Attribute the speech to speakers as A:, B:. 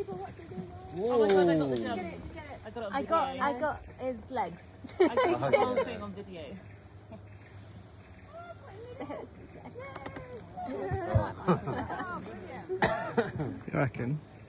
A: Oh my god, I got the jump. I got his legs. I got the whole thing on video.
B: You reckon?